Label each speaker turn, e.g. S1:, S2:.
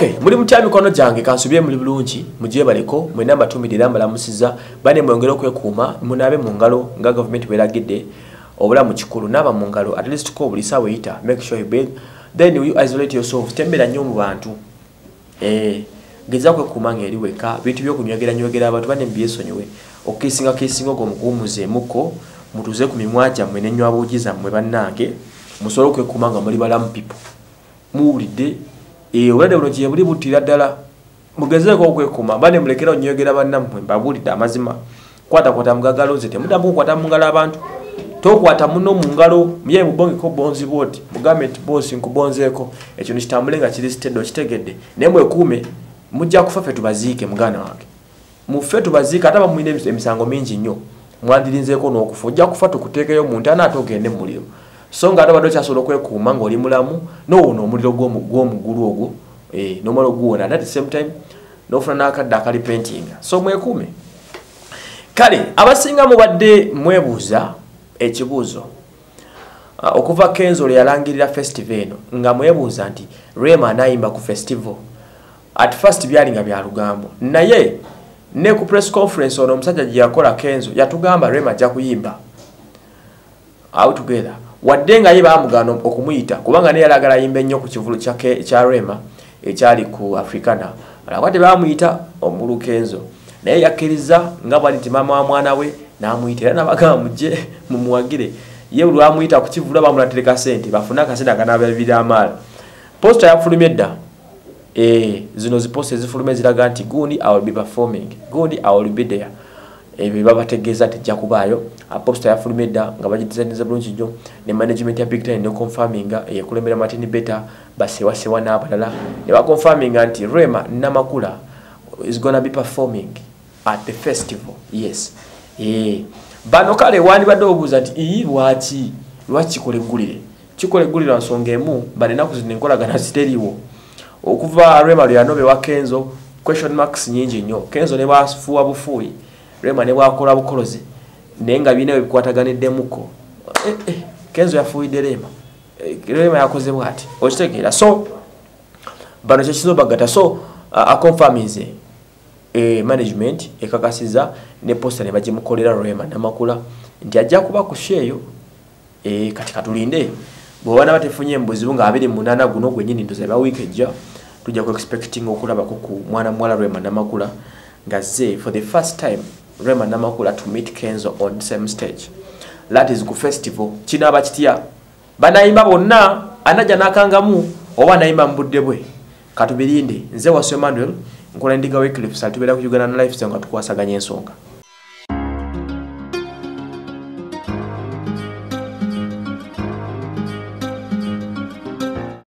S1: Okay, muri mutya mikono jange kansubye muri bulungi mujye baleko mwe namba 2 midira mbalamusiza bane mwongero kwekuuma munabe mu ngalo nga government beragidde obula mu kikulu naba mu ngalo at least ko buli sawa yita make sure you bathe then you isolate yourself tembera nnyo mu bantu geza kwekuuma ngeri weka bintu byo kunywegera abantu bane mbiyesonyiwe kisinga go mukumuze muko mutuze ku mimwaja mwe nenywa abugiza mwe bannange musolo kwekuuma nga muri balamu people muwulidde olade buno kiye buli butira ddala mugezeeko okwekuma bane mulekera onyogera bannammwe mbabulidde amazima kwata mugagaloze temudamu kukwata mu ngalo abantu tokwata muno mu ngalo muye mubongeko bonzi boti mugament bosi nkubonzeeko ekyo nikitambule nga kiri stedo kitegedde naye mwekuume mujja kufa ffe tubaziike mugana wange muffe tubaziike ate bamwine emisango mingi nnyo mwandirinzeeko n'okufa ojja kufa tukuteekeyo mu ntaana ate ogende mu muliro so nga ate badde okyasobola okwekuuma ng'oli mulamu n'owona omuliro gw'omugulu ogwo n'omala oguwona at the same time n'ofuna n'akadde akali paintinga so mwekuume kale abasinga mubadde mwebuuza ekibuuzo okuva Kenzo lwe yalangirira festival eno nga mwebuuza nti Rema anayimba ku festival at first byali nga bya lugambo naye ne ku press conference ono omusajja gye yakola Kenzo yatugamba Rema ajja kuyimba out together wadde nga ye baamugana okumuyita kubanga ne yalagala yimbe nnyo ku kivulu kya Rema ekyali ku Africana alakwate baamuyita omulu Kenzo naye yakkiriza nga bwali nti maama wa mwana we n'amuyita era n'abagamba mujje mumuwagire ye buli amuyita ku kivulu bamulatereka sente bafuna akasente akanaababira amaala posta yafulumye dda zino ziposta ezifulumye ziraga nti gundi I will be performing gundi I will be there ebyo babategeeza tejja kubaayo posta yafulumye dda nga bagidizayiniza bulungi nnyo ne management ya Big Time ne confirminga eyakulembera Martin Beta basewasewa n'abalala ne baconfirminga nti Rema Namakula is gonna be performing at the festival yes bano kale wandi badde obuuza nti lwaki kikole eggulire nsonga emu balinaku zino enkolagana ziteriiwo okuva Rema lwe yanobe wa Kenzo question marks nyingi nnyo Kenzo ne bafuwa bufuuyi Rema ne bwakola bukolozi naye nga bina bikwataganiddemuko Kenzo yafuuyidde Rema yakoze bwati okitegeera so bano kyekizobagata so aconfirmize management ekakasiza ne posta ne bagimukolera Rema Namakula nti ajja kuba ku sheeyo kati katulinde bw'obana batefunye embuzibu nga 28 guno gwennyini ndoza ba week ejja tujja ku expecting okulaba ku mwana mwala Rema Namakula nga ze for the first time Rema Namakula to meet Kenzo on the same stage that is ku festival kino abakitya banayimba bonna anaja nakangamu oba nayimba mbudde bwe katubirinde nze Wasio Emmanuel nkola Ndiga Wycliffe satubera ku Uganda Life nga tukwasaganya ensonga